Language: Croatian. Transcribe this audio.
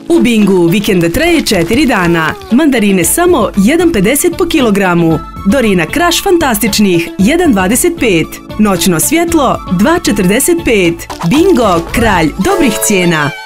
U Bingu vikenda traje 4 dana. Mandarine samo 1,50 po kilogramu. Dorina Kraš fantastičnih 1,25. Noćno svjetlo 2,45. Bingo, kralj dobrih cijena.